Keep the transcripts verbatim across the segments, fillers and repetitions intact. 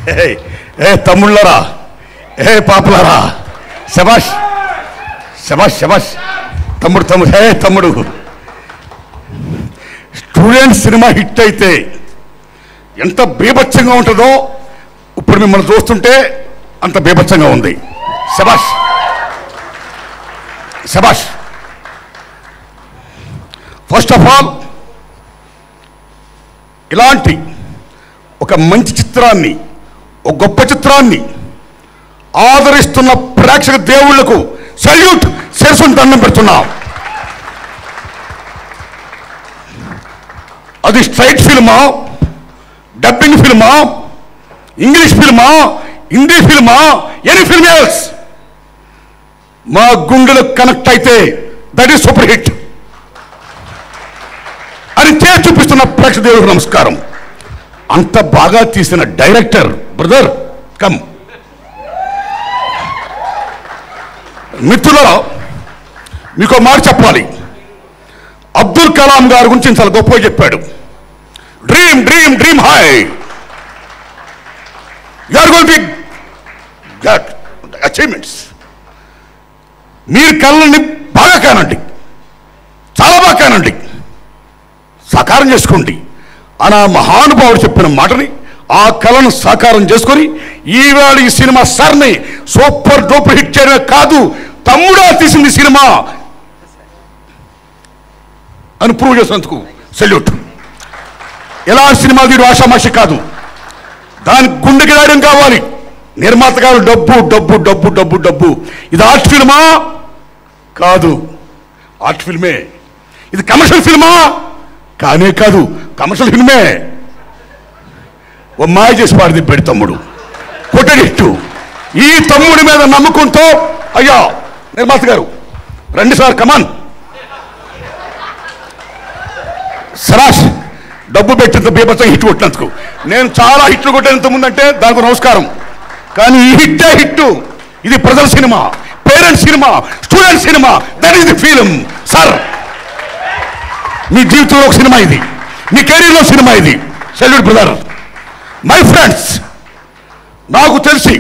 ఏ తమ్ముళ్ళరా, ఏ పాపలరా, శబాష్ శబాష్ శబాష్. తమ్ముడు తమ్ముడు హే తమ్ముడు. స్టూడెంట్ సినిమా హిట్ అయితే ఎంత బీభత్సంగా ఉంటుందో ఇప్పుడు మిమ్మల్ని చూస్తుంటే అంత బీభత్సంగా ఉంది. శబాష్ శబాష్. ఫస్ట్ ఆఫ్ ఆల్ ఇలాంటి ఒక మంచి చిత్రాన్ని, ఒక గొప్ప చిత్రాన్ని ఆదరిస్తున్న ప్రేక్షక దేవుళ్లకు సెల్యూట్, శిరసును దండం పెడుతున్నాం. అది స్ట్రైట్ ఫిల్మా, డబ్బింగ్ ఫిల్మా, ఇంగ్లీష్ ఫిల్మా, హిందీ ఫిల్మా, ఎనీ ఫిల్మ్ ఎల్స్, మా గుండెలకు కనెక్ట్ అయితే దట్ ఈస్ సూపర్ హిట్ అని చేసి చూపిస్తున్న ప్రేక్షక దేవుడికి నమస్కారం. అంత బాగా తీసిన డైరెక్టర్ బ్రదర్ కమ్. మిత్రులలో మీకు మాట చెప్పాలి. అబ్దుల్ కలాం గారి గురించి చాలా గొప్పగా చెప్పాడు. Dream dream dream high, you are going to get achievements. మీరు కళ్ళని బాగా కానండి, చాలా బాగా కానండి, సాకారం చేసుకోండి అని ఆ మహానుభావుడు చెప్పిన మాటని, ఆ కళను సాకారం చేసుకొని ఈవేళ ఈ సినిమా సార్ని సూపర్ డూపర్ హిట్ చేయడమే కాదు, తమ్ముడా తీసింది సినిమా అని ప్రూవ్ చేసినందుకు సెల్యూట్. ఎలాంటి సినిమా తీరు ఆషామాషి కాదు, దాని గుండెకి రాయడం కావాలి. నిర్మాత గారు డబ్బు డబ్బు డబ్బు డబ్బు డబ్బు. ఇది ఆర్ట్ ఫిల్మా కాదు, ఆర్ట్ ఫిల్మే. ఇది కమర్షియల్ ఫిల్మా కానే కాదు, కమర్షియల్ ఫిల్మే. ఓ మాయ చేసి పాడిది పెడి తమ్ముడు కొట్టడిట్టు. ఈ తమ్ముడి మీద నమ్ముకుంటూ అయ్యా నిర్మాత గారు రండి సార్, కమాన్. సరాష్ డబ్బు పెట్టినంత బీభత్సంగా హిట్ కొట్టినందుకు. నేను చాలా హిట్లు కొట్టేంత ముందంటే దానికి నమస్కారం. కానీ ఈ హిట్టే హిట్టు. ఇది ప్రజల సినిమా, పేరెంట్స్ సినిమా, స్టూడెంట్ సినిమా. That is the film sir. మీ జీవితంలో ఒక సినిమా ఇది, మీ కెరీర్లో సినిమా ఇది. Salute brother. మై ఫ్రెండ్స్, నాకు తెలిసి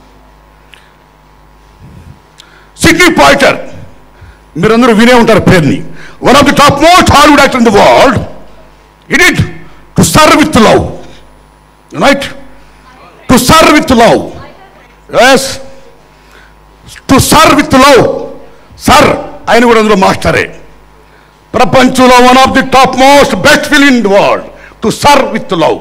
సిడ్నీ పాయిటర్ మీరందరూ వినే ఉంటారు పేరుని. One of the top most Hollywood actor in the world. He did to serve with love, right? To serve with love, yes. To serve with love, sir. ఆయన కూడా అందులో మాస్టరే. ప్రపంచంలో one of the top most best film in the world. To sir with love,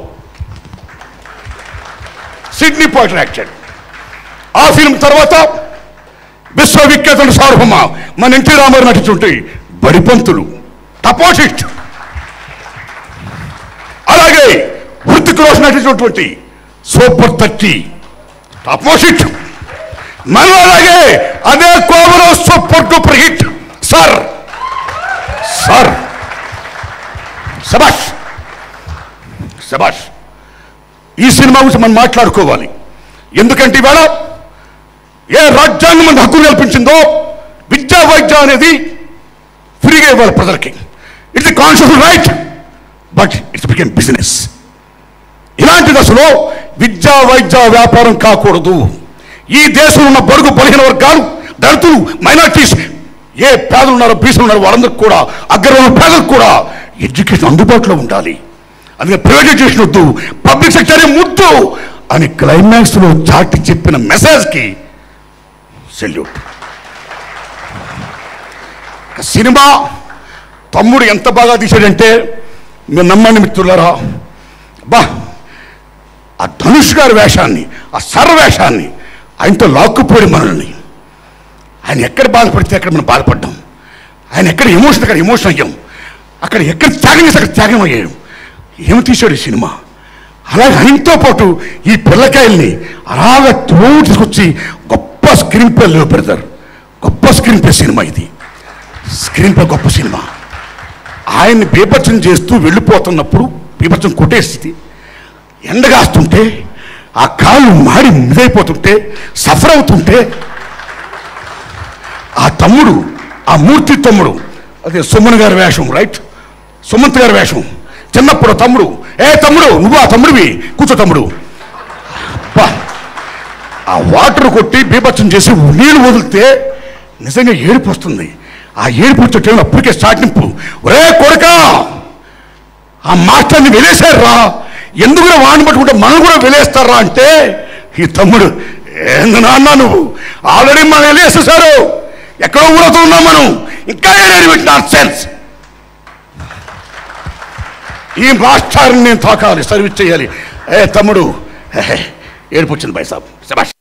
Sidney Poitier acted. ఆ film తర్వాత విశ్వవిఖ్యాత సార్వభౌమ మన ఎన్టీ రామారావు నటించుంటే బడిపంతులు, టపోజిట్. అలాగే హృతిక్ రోషన్ నటించినటువంటి సూపర్ థర్టీ, టాపోజిట్. మనం అలాగే అదే కోవలో super duper hit sir. Sir శబాష్ శబాష్. ఈ సినిమా గురించి మనం మాట్లాడుకోవాలి. ఎందుకంటే ఇవాళ ఏ రాజ్యాంగం మన హక్కులు కల్పించిందో విద్యా వైద్య అనేది ఫ్రీగా ఇవ్వాలి ప్రజలకి. It's constitutional right, but it's became business. ఇలాంటి దశలో విద్యా వైద్య వ్యాపారం కాకూడదు. ఈ దేశంలో ఉన్న బడుగు బలహీన వర్గాలు, దళితులు, మైనార్టీస్, ఏ పేదలు ఉన్నారో బీసీలు ఉన్నారో వాళ్ళందరికీ కూడా, అగ్రవర్ణ పేదలకు కూడా ఎడ్యుకేషన్ అందుబాటులో ఉండాలి. అందుకే ప్రైవేటైజేషన్ వద్దు, పబ్లిక్ సెక్టరే ముద్దు అని క్లైమాక్స్లో చాటి చెప్పిన మెసేజ్కి సెల్యూట్. సినిమా తమ్ముడు ఎంత బాగా తీశాడంటే మీరు నమ్మండి మిత్రులారా. బా ఆ ధనుష్ గారి వేషాన్ని, ఆ సర్ వేషాన్ని ఆయనతో లాక్కుపోయి మనల్ని. ఆయన ఎక్కడ బాధపడితే అక్కడ మనం బాధపడ్డాం. ఆయన ఎక్కడ ఎమోషన్ అక్కడ ఎమోషన్ అయ్యాం. అక్కడ ఎక్కడ త్యాగం చేసి అక్కడ త్యాగం అయ్యాం. ఏమి తీశాడు ఈ సినిమా. అలాగే ఆయనతో పాటు ఈ పిల్లకాయల్ని అలాగ తోడు తీసుకొచ్చి గొప్ప స్క్రీన్ ప్లే లేవు పెడతారు. గొప్ప స్క్రీన్ ప్లే సినిమా ఇది. స్క్రీన్ ప్లే గొప్ప సినిమా. ఆయన్ని బీభత్సం చేస్తూ వెళ్ళిపోతున్నప్పుడు, బీభత్సం కొట్టే స్థితి, ఎండగాస్తుంటే, ఆ కాళ్ళు మాడి మిదైపోతుంటే, సఫర్ అవుతుంటే, ఆ తమ్ముడు, ఆ మూర్తి తమ్ముడు, అదే సుమన్ గారి వేషం, రైట్, సుమంత్ గారి వేషం. చిన్నప్పుడు తమ్ముడు, ఏ తమ్ముడు నువ్వు ఆ తమ్ముడివి, కూర్చో తమ్ముడు, ఆ వాటర్ కొట్టి బీభత్సం చేసి నీళ్లు వదిలితే నిజంగా ఏడుపు వస్తుంది. ఆ ఏడుపు వచ్చే టైంలో అప్పటికే స్టార్టింపు, ఒరే కొడుక ఆ మాస్టర్ని వెలేశారా, ఎందుకు వాడిని పట్టుకుంటే మనం కూడా వెలేస్తారా అంటే ఈ తమ్ముడు, ఏంది నాన్న నువ్వు ఆల్రెడీ మనం వెలేసేసారు, ఎక్కడో ఊరుతూ ఉన్నాం మనం, ఇంకా నాన్ సెన్స్. ఈ మాస్టర్ని నేను తాకాలి, సర్వీస్ చేయాలి. ఏ తమ్ముడు ఏడుపు వచ్చింది భాయ్ సాబ్, శభాష్.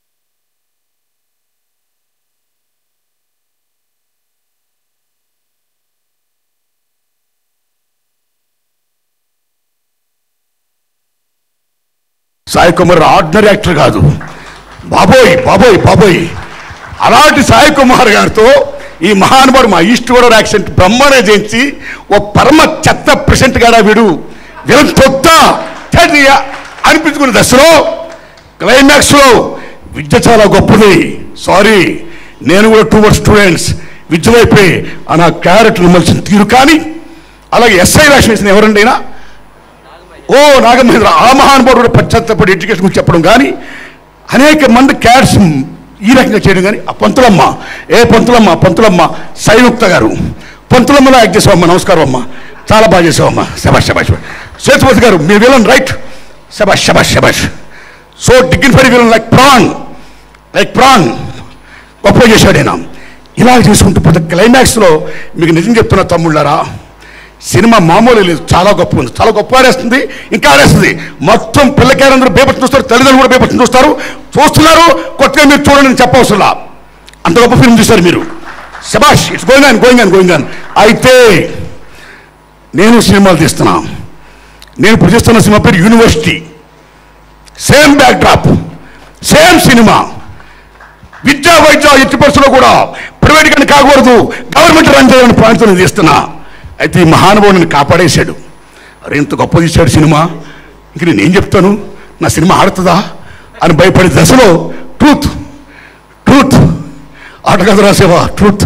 సాయి కుమార్ ఆర్డినరీ యాక్టర్ కాదు, బాబోయ్ బాబోయ్ బాబోయ్. అలాంటి సాయి కుమార్ గారితో ఈ మహానుభావుడు మా ఈస్ట్ గోదావరి యాక్సెంట్ బ్రహ్మాండంగా చేయించి ఓ పరమ చెత్త ప్రెసెంట్ గాడా వీడు వీళ్ళని కొత్త అనిపించుకునే దశలో క్లైమాక్స్లో విద్య చాలా గొప్పది. సారీ, నేను కూడా టూ వర్డ్ స్టూడెంట్స్ విద్య వైపే ఆ నా క్యారెక్టర్ నిమ్మల్సిన తీరు. కానీ అలాగే ఎస్ఐ వేషం వేసిన ఎవరండి అయినా, ఓ నాగమహేంద్ర, ఆ మహానుభావుడు కూడా పశ్చాత్తపడి ఎడ్యుకేషన్ గురించి చెప్పడం కానీ, అనేక మంది క్యారెక్టర్స్ ఈ రకంగా చేయడం కానీ, ఆ పంతులమ్మ, ఏ పంతులమ్మ పంతులమ్మ సైనుక్త గారు, పంతులమ్మలో యాక్ట్ చేసావమ్మ, నమస్కారం అమ్మ, చాలా బాగా చేసావమ్మ, శబాష్ శబాష్. సేతుపతి గారు మీ విలన్ రైట్, శబాష్ శబాష్ శబాష్. So dignified villain like Pran, like Pran గొప్ప చేశాడైనా. ఇలా చేసుకుంటూ పోతే క్లైమాక్స్లో మీకు నిజం చెప్తున్న తమ్ముళ్ళారా, సినిమా మామూలు లేదు, చాలా గొప్ప ఉంది, చాలా గొప్ప ఆడేస్తుంది, ఇంకా ఆడేస్తుంది. మొత్తం పిల్లకాయలందరూ బేపట్టు చూస్తారు, తల్లిదండ్రులు కూడా బేపట్టు చూస్తారు, చూస్తున్నారు. కొత్తగా మీరు చూడండి చెప్పవసరంలా, అంత గొప్ప ఫిల్మ్ చూస్తారు మీరు. శబాష్, it's going on going on going on. అయితే నేను సినిమాలు తీస్తున్నా, నేను ప్రతిస్తున్న సినిమా పేరు university. Same backdrop, same సినిమా. విద్యా వైద్య ఎట్టి పరిస్థితుల్లో కూడా ప్రైవేట్ కానీ కాకూడదు, గవర్నమెంట్ రన్ చేయాలని పాయింట్తో నేను తీస్తున్నా. అయితే ఈ మహానుభావుని కాపాడేశాడు. అరే ఇంత గొప్ప తీశాడు సినిమా, ఇంక నేనేం చెప్తాను, నా సినిమా ఆడుతుందా అని భయపడే దశలో ట్రూత్ ట్రూత్ ఆట కథ రాసేవా ట్రూత్.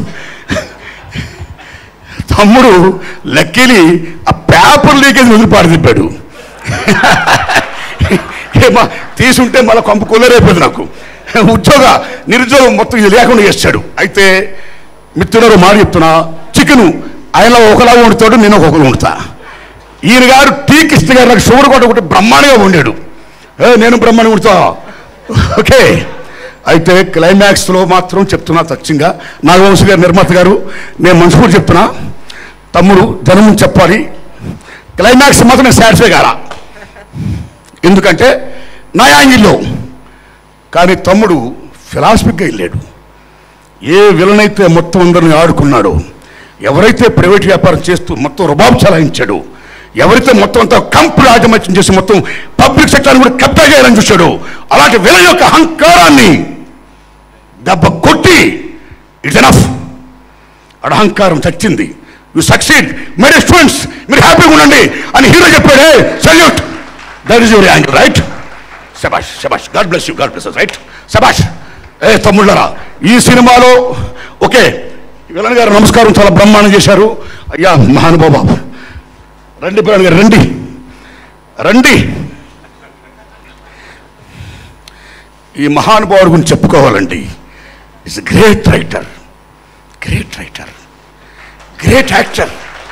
తమ్ముడు లక్కీలి ఆ పేపర్ లీకేజ్ వదిలిపాడు తిప్పాడు. ఏమా తీసుంటే మళ్ళీ కొంప కొల్లరైపోయింది నాకు, ఉద్యోగ నిరుద్యోగం మొత్తం ఇది లేకుండా చేస్తాడు. అయితే మిత్రుడు మాట చెప్తున్నా, చికెను ఆయన ఒకలా వండుతాడు, నేను ఒకరు వండుతా. ఈయన గారు టీ కృష్ణ గారు నాకు షుగర్ కొట్ట ఒకటి బ్రహ్మాండంగా వండాడు, నేను బ్రహ్మాండంగా వండుతా. ఓకే, అయితే క్లైమాక్స్లో మాత్రం చెప్తున్నా సత్యంగా, నాగవంశీ గారు నిర్మాత గారు, నేను మనసు కూడా చెప్తున్నా, తమ్ముడు జనం చెప్పాలి, క్లైమాక్స్ మాత్రం నేను సాటిస్ఫై కారా, ఎందుకంటే నా యాంగిల్లో. కానీ తమ్ముడు ఫిలాసఫీగా వెళ్ళాడు. ఏ విలన్ అయితే మొత్తం అందరిని ఆడుకున్నాడో, ఎవరైతే ప్రైవేట్ వ్యాపారం చేస్తూ మొత్తం రుబాబు చలాయించాడు, ఎవరైతే మొత్తం అంతా కంపెనీ ఆధిపత్యం చేసి మొత్తం పబ్లిక్ సెక్టార్ని కూడా కబ్జా చేయాలని చూశాడు, అలాంటి విలన్ యొక్క అహంకారాన్ని దెబ్బ కొట్టి ఇట్స్ ఎనఫ్, అక్కడ అహంకారం చచ్చింది. You succeed my dear students, మీరు హ్యాపీగా ఉండండి అని హీరో చెప్పాడే, salute, that is your angle right. శబాష్ శబాష్, God bless you, God bless you right, శబాష్. ఏ తమ్ముళ్ళరా, ఈ సినిమాలో ఓకే విలన్ గారు నమస్కారం, చాలా బ్రహ్మాండం చేశారు. అయ్యా మహానుభావ, రండి విలన్ గారు, రండి రండి. ఈ మహానుభావుడి గురించి చెప్పుకోవాలండి. Is great writer, great writer, great actor,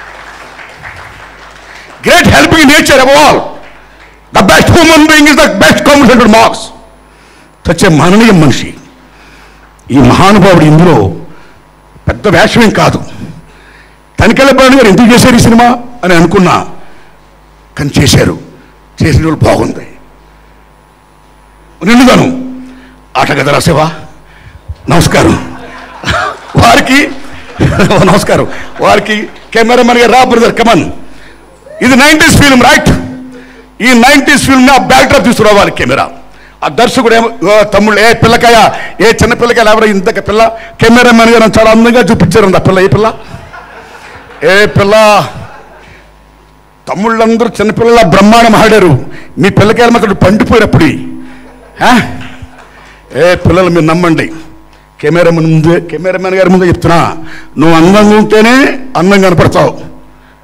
great helping nature above all. The best human being is the best competent marks. Such a మాననీయ మనిషి ఈ మహానుభావుడు. ఇందులో పెద్ద వేషమేం కాదు, తనికెళ్ళ బాణి గారు ఎందుకు చేశారు ఈ సినిమా అని అనుకున్నా, కానీ చేశారు. చేసిన వాళ్ళు బాగుంది. నిండుగాను ఆట కథ రాసేవా, నమస్కారం వారికి, నమస్కారం వారికి. కెమెరామెన్ గారు రా బ్రదర్ కమన్, ఇది నైంటీస్ ఫిల్మ్ రైట్, ఈ నైంటీస్ ఫిల్మ్ ఆ బ్యాక్ డ్రాప్ తీసుకురావాలి కెమెరా. ఆ దర్శకుడు ఏమో తమ్ముళ్ళు, ఏ పిల్లకాయ, ఏ చిన్న పిల్లకాయలు ఎవరో ఇంతక పిల్ల, కెమెరామెన్ గారు చాలా అందంగా చూపించారు ఆ పిల్ల. ఏ పిల్ల, ఏ పిల్ల, తమ్ముళ్ళందరూ చిన్నపిల్లల బ్రహ్మాండం ఆడారు. మీ పిల్లకాయలు మాత్రం పండిపోయినప్పుడు, ఏ పిల్లలు మీరు నమ్మండి, కెమెరామెన్ ముందే, కెమెరామెన్ గారి ముందే చెప్తున్నా, నువ్వు అందంగా ఉంటేనే అందంగా కనపడతావు.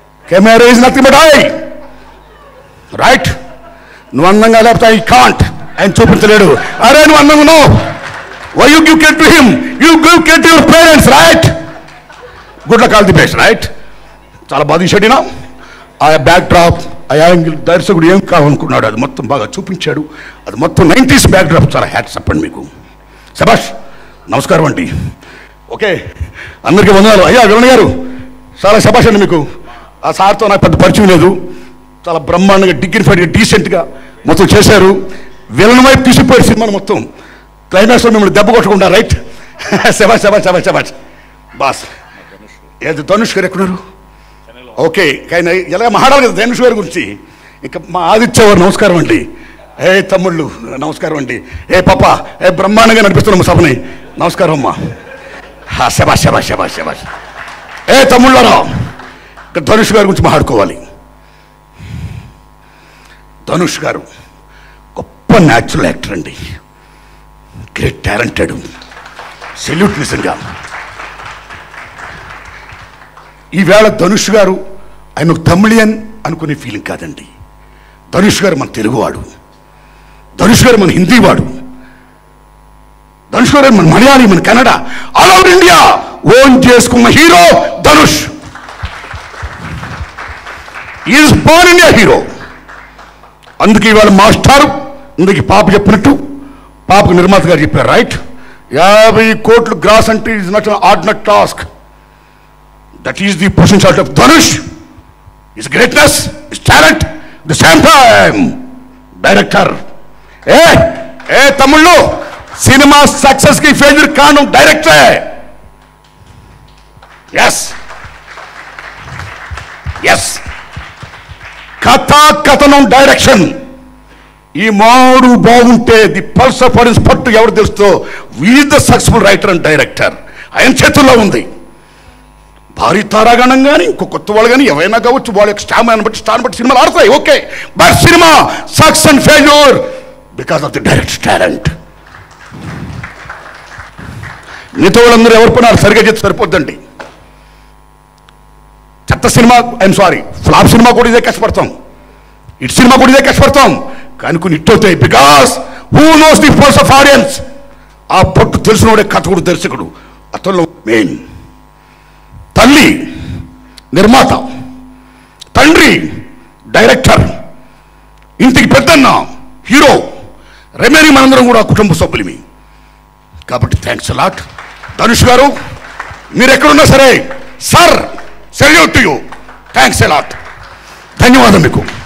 Camera is nothing but eye right. నువ్వు అందంగా లేకపోతే ఐ కాంట్, ఆయన చూపించలేడు. అరే నువ్వు అన్నావు no, why you give credit to him, you give credit to your parents, right? Good luck all the best, right? చాలా బాగా తీసాడినా ఆ బ్యాక్ డ్రాప్, ఆ యాంగిల్, దర్శకుడు ఏం కావాలనుకున్నాడు అది మొత్తం బాగా చూపించాడు. అది మొత్తం నైంటీస్ బ్యాక్ డ్రాప్. చాలా హ్యాట్స్ చెప్పండి మీకు. శభాష్, నమస్కారం అండి. ఓకే, అందరికీ వందనాలు. అయ్యా విలన్ గారు చాలా శభాష్ అండి మీకు. ఆ సార్తో నాకు పెద్ద పరిచయం లేదు, చాలా బ్రహ్మాండంగా డిగ్నిఫైడ్గా డీసెంట్గా మొత్తం చేశారు. విలన్ వైపు తీసిపోయారు సినిమాను మొత్తం. క్లైమాక్స్లో మిమ్మల్ని దెబ్బ కొట్టకుండా, రైట్? శభాష్ శభాష్ శభాష్ శభాష్ బాస్. ఏది ధనుష్ గారు ఎక్కడున్నారు? ఓకే, కానీ ఎలా మాట్లాడాలి కదా ధనుష్ గారి గురించి. ఇంకా మా ఆదిత్య వారు నమస్కారం అండి. ఏ తమ్ముళ్ళు నమస్కారం అండి. ఏ పాప, ఏ బ్రహ్మాండంగా నడిపిస్తున్నాము సభని. నమస్కారం అమ్మా. శబాష్ శబాష్ శబాష్ శబాష్. ఏ తమ్ముళ్ళరా, ఇక్కడ ధనుష్ గారి గురించి మాట్లాడుకోవాలి. ధనుష్ గారు గొప్ప న్యాచురల్ యాక్టర్ అండి, గ్రేట్ టాలెంటెడ్, సెల్యూట్ నిజంగా. ఈవేళ ధనుష్ గారు ఆయన ఒక తమిళియన్ అనుకునే ఫీలింగ్ కాదండి. ధనుష్ గారు మన తెలుగువాడు, ధనుష్ గారు మన హిందీవాడు, ధనుష్ గారు మన మలయాళీ, మన Kannada, all over India own చేసుకున్న hero Dhanush. Is born India hero. అందుకే ఇవాళ మాస్టారు ఇందుకు పాప చెప్పినట్టు, పాపకు నిర్మాత గారు చెప్పారు, రైట్? యాభై కోట్లు గ్రాస్ అంటే is not ordinary task. That is the potential of Dhanush, his greatness, his talent, at the same time, director. Eh, eh, Tamullu, cinema success ki failure kaanu director. Yes, yes. Katha kathanam direction. ఈ మాడు బాగుంటే the pulse of audience పట్టు ఎవరు తెలుస్తో వీజ్ the successful writer and director. ఆయన చేతుల్లో ఉంది. భారీ తారాగణం కానీ ఇంకో కొత్త వాళ్ళు కానీ ఎవరైనా కావచ్చు, వాళ్ళ యొక్క స్టామినాని బట్టి స్టార్ బట్టి సినిమాలు ఆడతాయి, ఓకే. బట్ సినిమా success and failure because of the direct talent. మిగతా వాళ్ళందరూ ఎవరు పడినారు సరిగా చేసి సరిపోద్దండి. చెత్త సినిమా, ఐఎమ్ సారీ, ఫ్లాప్ సినిమా కూడా ఇదే కష్టపడతాం, ఇటు సినిమా కూడా ఇదే కష్టపడతాం, కానీ కొన్ని ఇట్ అవుతాయి. Because who knows the pulse of audience. ఆ పట్టు తెలిసినోడే కథకుడు, దర్శకుడు, అతను మెయిన్. తల్లి నిర్మాత, తండ్రి డైరెక్టర్, ఇంటికి పెద్దన్న హీరో, రెమైనింగ్ మనందరం కూడా కుటుంబ సభ్యులమి. కాబట్టి థ్యాంక్స్ అలాట్ ధనుష్ గారు. మీరు ఎక్కడున్నా సరే sir, salute to you. Thanks a lot. ధన్యవాదం మీకు.